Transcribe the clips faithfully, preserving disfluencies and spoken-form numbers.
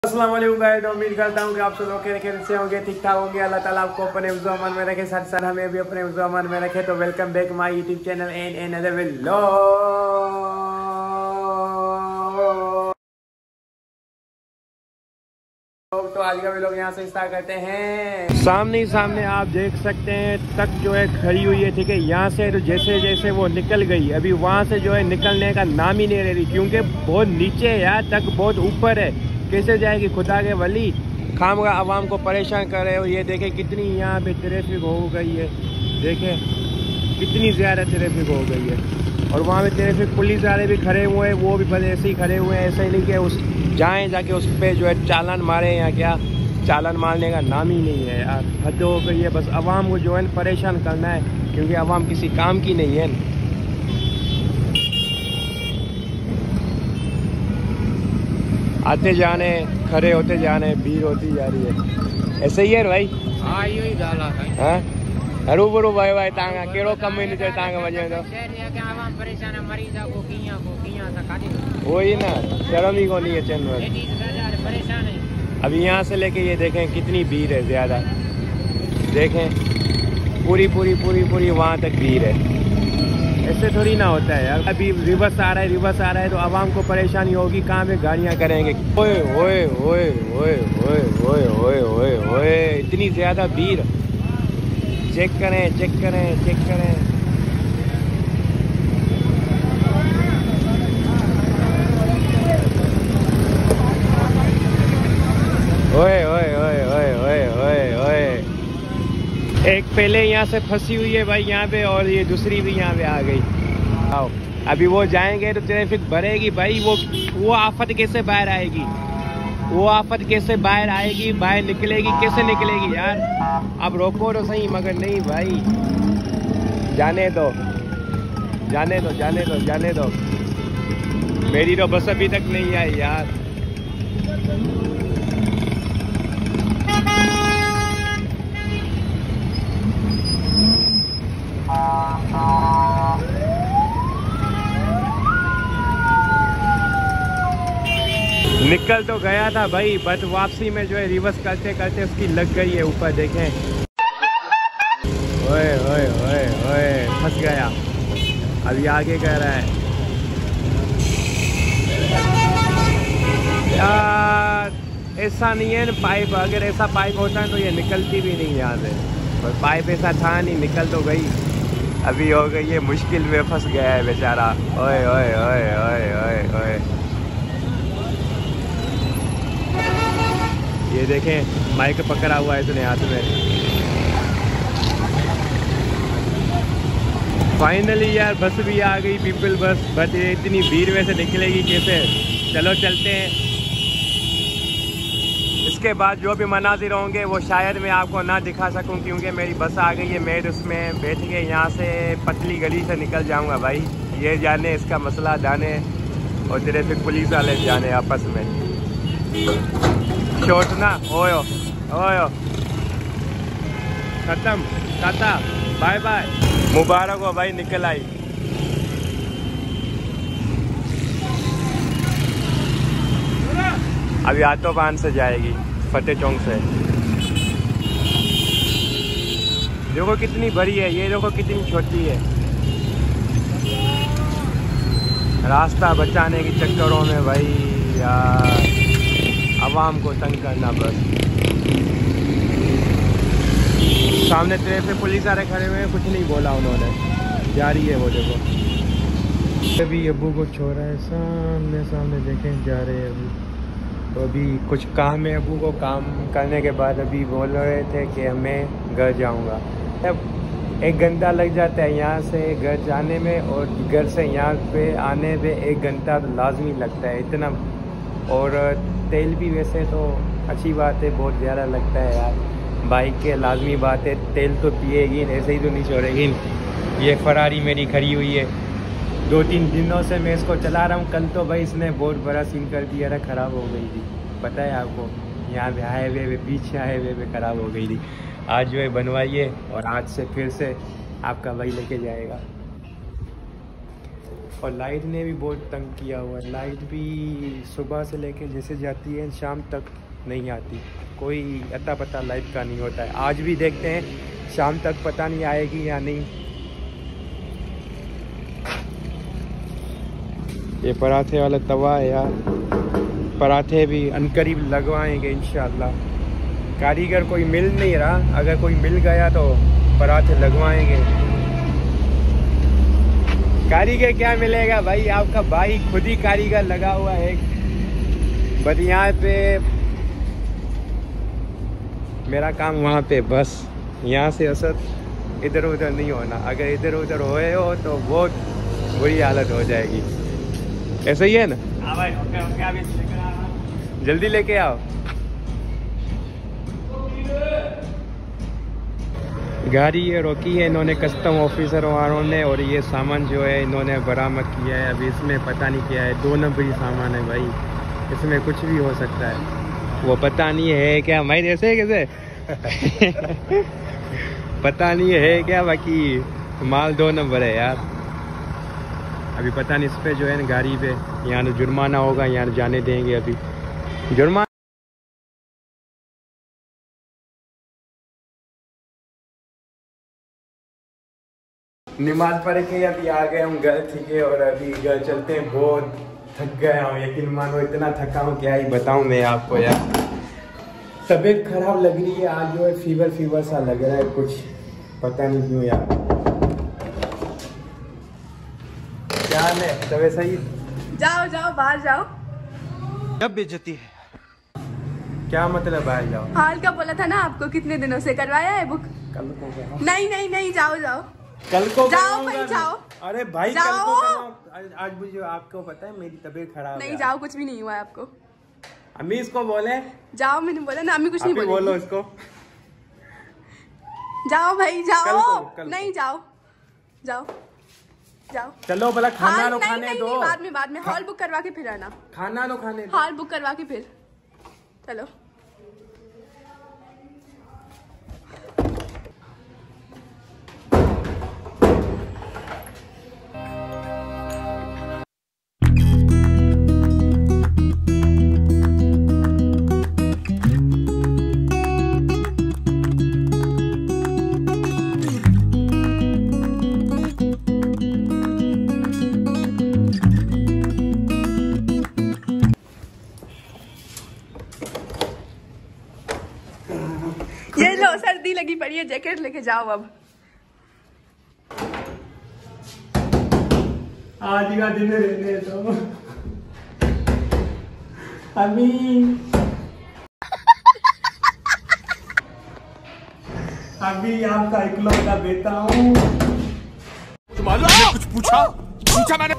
अस्सलाम वालेकुम गाइस, उम्मीद करता हूँ कि आप सब लोग खैरियत से होंगे, ठीक ठाक होंगे। अल्लाह ताला आपको अपने हिफ्ज़-ओ-अमान में रखे, साथ साथ हमें भी अपने हिफ्ज़-ओ-अमान में रखे। तो welcome back my YouTube channel and and other vlog. तो आज का व्लॉग यहाँ से स्टार्ट करते हैं। सामने ही सामने आप देख सकते हैं ट्रक जो है खड़ी हुई है, ठीक है। यहाँ से तो जैसे जैसे वो निकल गई, अभी वहाँ से जो है निकलने का नाम ही नहीं ले रही, क्योंकि बहुत नीचे है यार, ट्रक बहुत ऊपर है। कैसे जाएगी खुदा के वली, खाम का आवाम को परेशान कर रहे हो। ये देखें कितनी यहाँ पे ट्रैफिक हो गई है, देखें कितनी ज़्यादा ट्रैफिक हो गई है। और वहाँ पे ट्रैफिक पुलिस वाले भी खड़े हुए हैं, वो भी बस ऐसे ही खड़े हुए हैं। ऐसे ही नहीं कि उस जाएँ जाके उस पर जो है चालान मारे या क्या, चालान मारने का नाम ही नहीं है यार। हद हो गई है, बस आवाम को जो है परेशान करना है, क्योंकि आवाम किसी काम की नहीं है। आते जाने खड़े होते जाने, भीड़ होती जा रही है। ऐसे ही है भाई। हाँ यो ही डाला है। हाँ हरू बरू भाई भाई तांगा केड़ो कम में नहीं तांगा वजह तो शहर के आवाम परेशान है, मरीजा को किया को किया सा खाली वही ना, शर्म ही को नहीं है चैन परेशान है। अभी यहाँ से लेके ये देखें कितनी भीड़ है, ज्यादा देखें पूरी पूरी पूरी पूरी वहाँ तक भीड़ है। ऐसे थोड़ी ना होता है यार। अभी रिवर्स आ रहा है, रिवर्स आ रहा है तो आवाम को परेशानी होगी, कहाँ पे गाड़ियाँ करेंगे। ओए ओए ओए ओए ओए ओए ओए ओए ओए इतनी ज़्यादा भीड़। चेक करें चेक करें चेक करें। ओए ओए ओए ओए ओए ओए ओए एक पहले यहाँ से फंसी हुई है भाई यहाँ पे, और ये दूसरी भी यहाँ पे आ गई। आओ अभी वो जाएंगे तो ट्रैफिक बढ़ेगी भाई। वो वो आफत कैसे बाहर आएगी, वो आफत कैसे बाहर आएगी, बाहर निकलेगी कैसे निकलेगी यार। अब रोको तो सही, मगर नहीं भाई, जाने दो जाने दो जाने दो जाने दो। मेरी तो बस अभी तक नहीं आई यार। निकल तो गया था भाई, बट वापसी में जो है रिवर्स करते करते उसकी लग गई है ऊपर, देखें। ओए ओए ओए ओए फंस गया, अभी आगे कह रहा है यार। ऐसा नहीं है ना पाइप, अगर ऐसा पाइप होता है तो ये निकलती भी नहीं यहाँ से, और पाइप ऐसा था नहीं, निकल तो गई। अभी हो गई है मुश्किल में, फंस गया है बेचारा। ओए ओए ओए ओए ओए ओए ये देखें माइक पकड़ा हुआ है इसने हाथ में। फाइनली यार बस भी आ गई, पीपल बस। बट ये इतनी भीड़ में से निकलेगी कैसे। चलो चलते हैं। इसके बाद जो भी मनाजिर होंगे वो शायद मैं आपको ना दिखा सकूं, क्योंकि मेरी बस आ गई है। मैं उसमें बैठ के यहाँ से पतली गली से निकल जाऊँगा भाई। ये जाने इसका मसला जाने, और तेरे फिर पुलिस वाले जाने आपस में। शॉट ना ओयो ओयो खत्म, टाटा बाय बाय, मुबारक हो भाई, निकल आई। अभी आटोबान से जाएगी, फतेह चौक से। देखो कितनी बड़ी है, ये देखो कितनी छोटी है। रास्ता बचाने के चक्करों में भाई यार आवाम को तंग करना बस। सामने ट्रैफिक पुलिस वाले खड़े हुए हैं, कुछ नहीं बोला उन्होंने, जा रही है वो देखो। अभी अबू को छोड़ा है, सामने सामने देखें जा रहे हैं अभी। तो अभी कुछ काम है अबू को, काम करने के बाद अभी बोल रहे थे कि मैं घर जाऊंगा। अब एक घंटा लग जाता है यहाँ से घर जाने में, और घर से यहाँ पे आने पे एक घंटा तो लाजमी लगता है इतना। और तेल भी वैसे तो अच्छी बात है, बहुत ज़्यादा लगता है यार। बाइक के लाजमी बात है, तेल तो पिएगी, ऐसे ही तो नहीं छोड़ेगी। ये फरारी मेरी खड़ी हुई है, दो तीन दिनों से मैं इसको चला रहा हूँ। कल तो भाई इसने बहुत बड़ा सीन कर दिया था, ख़राब हो गई थी, पता है आपको। यहाँ पे हाईवे पे, पीछे हाईवे पे ख़राब हो गई थी। आज जो है बनवाइए, और आज से फिर से आपका भाई लेके जाएगा। और लाइट ने भी बहुत तंग किया हुआ है। लाइट भी सुबह से लेके जैसे जाती है शाम तक नहीं आती, कोई अता पता लाइट का नहीं होता है। आज भी देखते हैं शाम तक पता नहीं आएगी या नहीं। ये पराठे वाला तवा है यार, पराठे भी अनकरीब लगवाएंगे इंशाल्लाह। कारीगर कोई मिल नहीं रहा, अगर कोई मिल गया तो पराठे लगवाएंगे। कारीगर क्या मिलेगा भाई, आपका भाई खुद ही कारीगर लगा हुआ है। बट यहाँ पे मेरा काम वहाँ पे, बस यहाँ से असद इधर उधर नहीं होना। अगर इधर उधर होए हो तो बहुत बुरी हालत हो जाएगी। ऐसा ही है ना? हाँ भाई, ओके ओके, अभी लेकर आ रहा हूं। जल्दी लेके आओ। गाड़ी ये रोकी है इन्होंने कस्टम ऑफिसर वालों ने, और ये सामान जो है इन्होंने बरामद किया है। अभी इसमें पता नहीं क्या है, दो नंबरी सामान है भाई, इसमें कुछ भी हो सकता है। वो पता नहीं है क्या भाई, ऐसे कैसे पता नहीं है क्या, बाकी माल दो नंबर है यार। अभी पता नहीं इस पे जो है ना गाड़ी पे यहाँ जुर्माना होगा, यहाँ जाने देंगे अभी जुर्माना। नमाज पढ़ के अभी आ गए हम घर, ठीक है। और अभी घर चलते हैं, बहुत थक गया हूँ, यकीन मानो इतना थका हूँ क्या ही बताऊँ मैं आपको यार। तबीयत खराब लग रही है आज, जो है फीवर फीवर सा लग रहा है कुछ, पता नहीं क्यों यार। क्या है तबीयत सही? जाओ जाओ बाहर जाओ। कब बेइज्जती है? क्या मतलब बाहर जाओ? हाल का बोला था ना आपको, कितने दिनों से करवाया है बुक? कल को? नहीं नहीं नहीं, जाओ जाओ कल को जाओ भाई जाओ। अरे भाई जाओ। कल को कराओ। आज मुझे आपको पता है मेरी तबीयत खराब है। नहीं जाओ, कुछ भी नहीं हुआ है आपको। अम्मी इसको बोले जाओ, मैंने बोला ना, अम्मी कुछ नहीं बोली। बोलो इसको। जाओ भाई जाओ। कल को, कल नहीं को। जाओ जाओ जाओ। चलो भला खाना लो, नहीं, खाने नहीं, दो। नहीं, बाद में बाद में हॉल बुक करवा के फिर आना। खाना लो, खाने दो। हॉल बुक करवा के फिर चलो। ये लो, सर्दी लगी पड़ी है, जैकेट लेके जाओ अब। आज का दिन रहने दो अभी। अभी आपका इकलौता बेटा हूँ। तुम्हारे कुछ पूछा पूछा मैंने?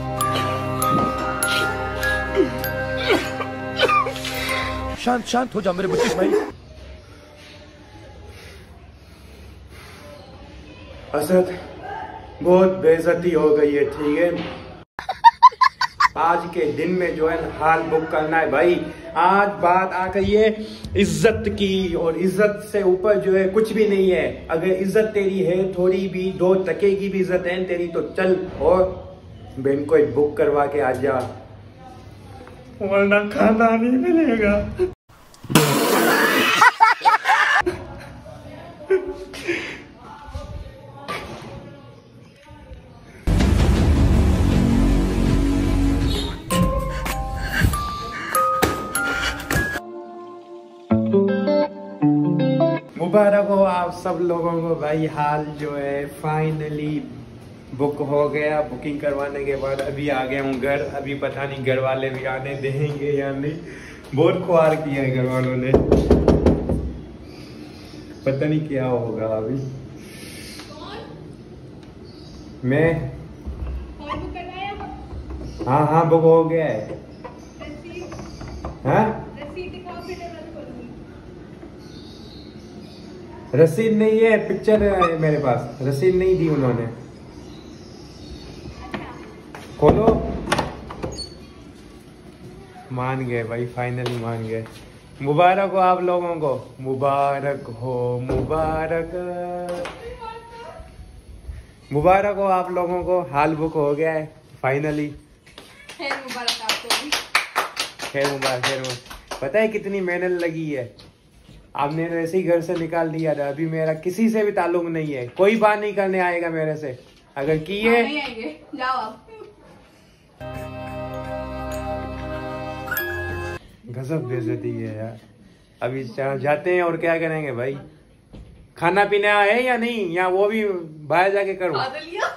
शांत शांत हो जाओ मेरे बच्चे भाई। असद बहुत बेइज्जती हो गई है, ठीक है। आज के दिन में जो है हाल बुक करना है भाई। आज बात आ गई है इज्जत की, और इज्जत से ऊपर जो है कुछ भी नहीं है। अगर इज्जत तेरी है थोड़ी भी, दो टके की भी इज्जत है तेरी, तो चल और बहन को एक बुक करवा के आ जा, वरना खाना नहीं मिलेगा। मुबारक हो आप सब लोगों को भाई। हाल जो है फाइनली बुक हो गया। बुकिंग करवाने के बाद अभी आ गया हूँ घर। अभी पता नहीं घर वाले भी आने देंगे या नहीं, बहुत ख्वार किया है घर वालों ने, पता नहीं क्या होगा अभी। मैं हाँ हाँ बुक हो गया है। हाँ रसीद नहीं है, पिक्चर है मेरे पास, रसीद नहीं दी उन्होंने। खोलो। मान गए भाई, फाइनली मान गए। मुबारक हो आप लोगों को, मुबारक हो, मुबारक मुबारक हो आप लोगों को। हाल बुक हो गया है फाइनली खैर मुबारक आपको भी। खैर मुबारक खैर मुबारक। पता है कितनी मेहनत लगी है, आपने ऐसे ही घर से निकाल दिया था। अभी मेरा किसी से भी ताल्लुक नहीं है, कोई बात नहीं करने आएगा मेरे से, अगर किए नहीं आएंगे, जाओ आप। गजब बेइज्जती है यार। अभी जाते हैं और क्या करेंगे भाई, खाना पीना है या नहीं, या वो भी बाहर जाके करूं? खा तो लिया।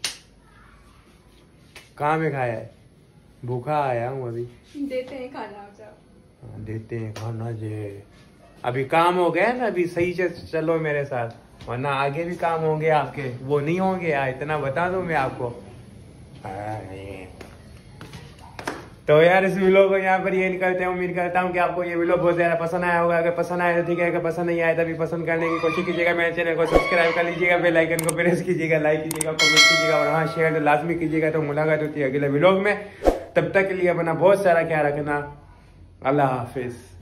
कहाँ में खाया है, भूखा आया हूँ अभी। देते हैं खाना, आप जाओ। देते हैं खाना जे। अभी काम हो गया ना, अभी सही से चलो मेरे साथ, वरना आगे भी काम होंगे आपके, वो नहीं होंगे यार, इतना बता दूं मैं आपको। तो यार इस वीडियो को यहाँ पर ये निकलते हैं। उम्मीद करता हूँ कि आपको ये वीडियो बहुत ज्यादा पसंद आया होगा। अगर पसंद आया तो ठीक है, अगर पसंद नहीं आया तो भी पसंद करने की कोशिश कीजिएगा। मेरे चैनल को सब्सक्राइब कर लीजिएगा, बेल आइकन को प्रेस कीजिएगा, लाइक कीजिएगा, कमेंट कीजिएगा और हाँ शेयर तो लाजमी कीजिएगा। तो मुलाकात होती है अगले वीडियो में, तब तक के लिए अपना बहुत सारा ख्याल रखना। अल्लाह हाफिज।